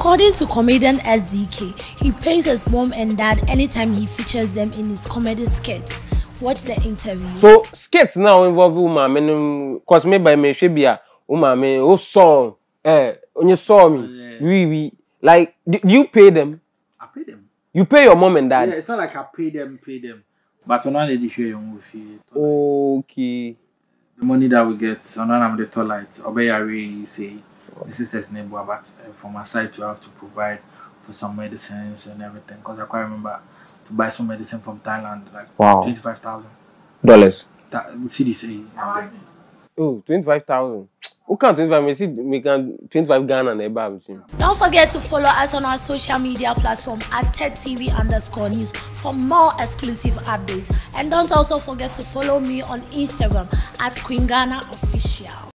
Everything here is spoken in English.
According to comedian SDK, he pays his mom and dad anytime he features them in his comedy skits. Watch the interview. So skits now involve woman, cause me by me should be a woman, oh song, when you saw me, we like, do you pay them? I pay them. You pay your mom and dad? Yeah, it's not like I pay them. But when I did share your fee. Okay. The money that we get, on I'm the toilet, obey say, the sister's name, but from my side to have to provide for some medicines and everything. Because I quite remember to buy some medicine from Thailand, like wow. $25,000. CDC. Oh, 25,000. Who can't 25? We can 25 Ghana and Eba. Don't forget to follow us on our social media platform at TEDtv_news for more exclusive updates. And don't also forget to follow me on Instagram at Queen Ghana Official.